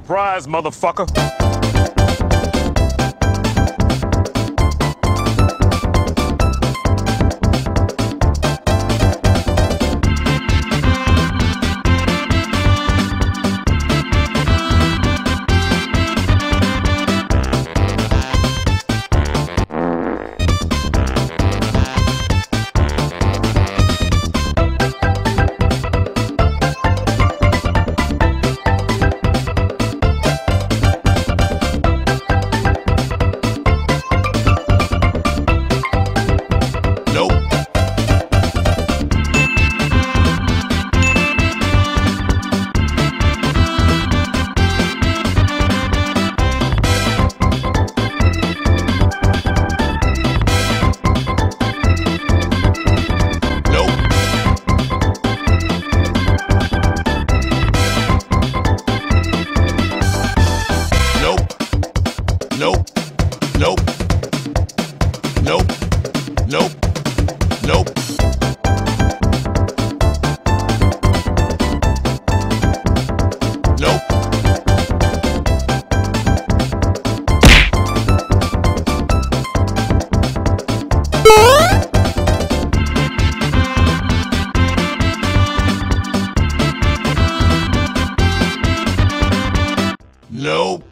Surprise, motherfucker. Nope.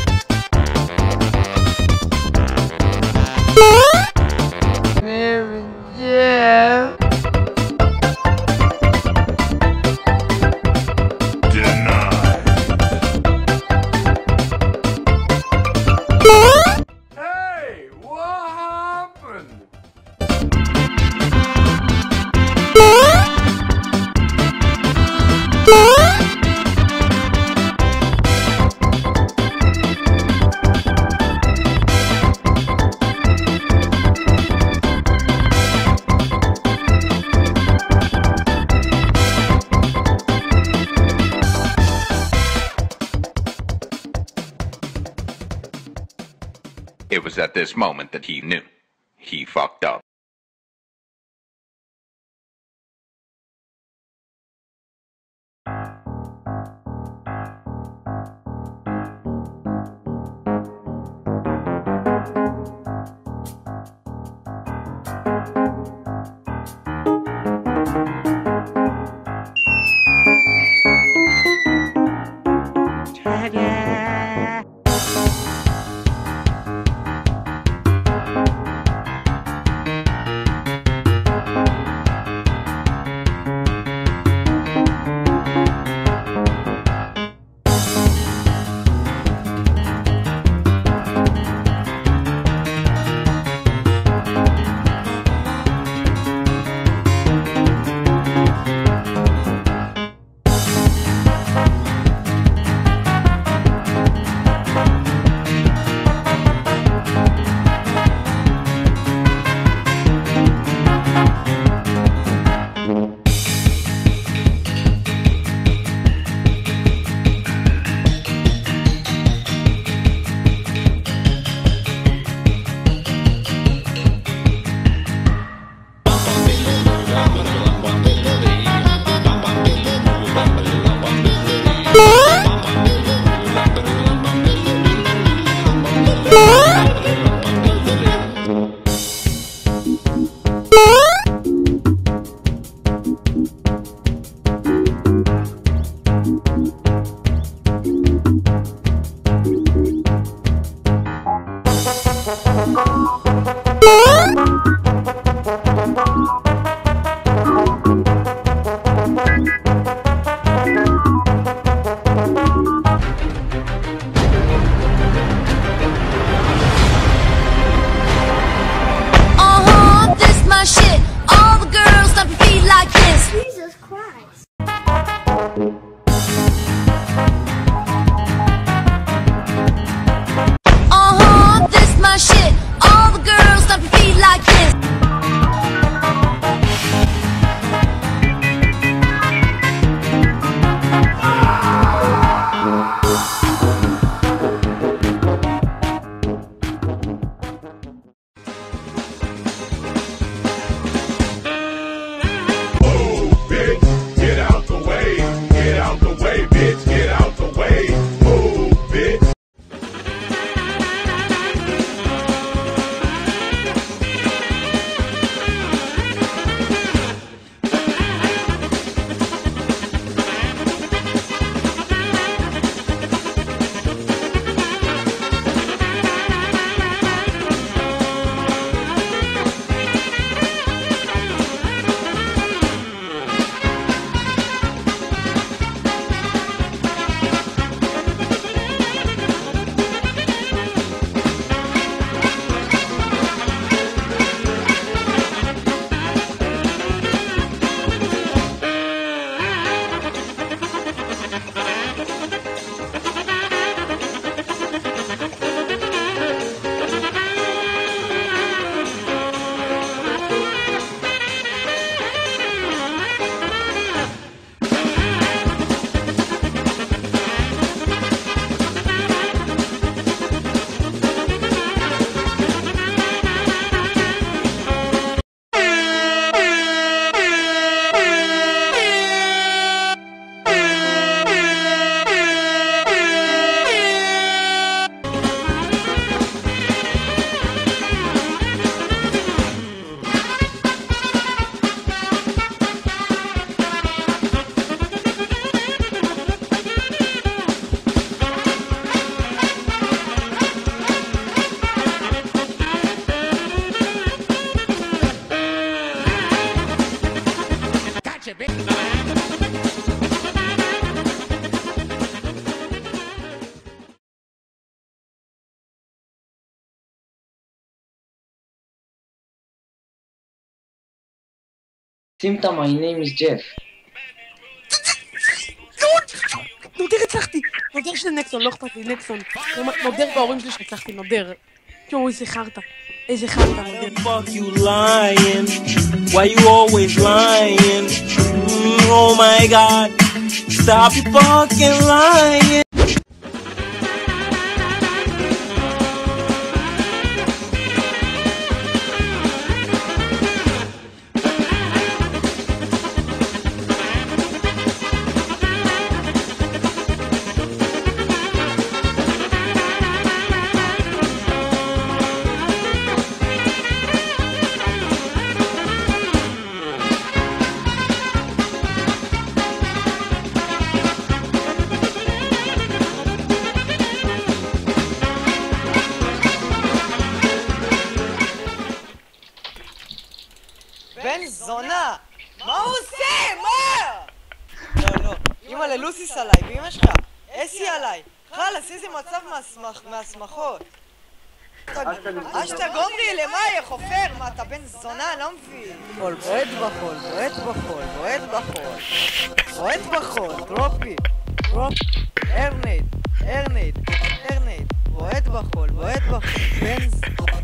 Yeah. Denied. Hey, what happened? It was at this moment that he knew. He fucked up. Tage. סימטה, my name is Jeff. נודר הצלחתי! נודר של נקסון, לא אכפת לי, נקסון. נודר בהורים שלי שהצלחתי, נודר. תראו, איזה חרטה. איזה חרטה, נודר. Fuck you lying? Why you always lying? Oh my god, stop you fucking lying. בן זונה! מה הוא עושה? מה? לא, אמא ללוסיס עליי, ואמא שלך, אסי עליי. חלאס, איזה מצב מהסמכות. אשתה גומרי, למה יהיה חופר? מה, אתה בן זונה? לא מבין. חול, בועט בחול, בועט בחול, בועט בחול. בועט בחול, טרופי. ארנייד, בועט בחול, בועט בחול. בן זונה.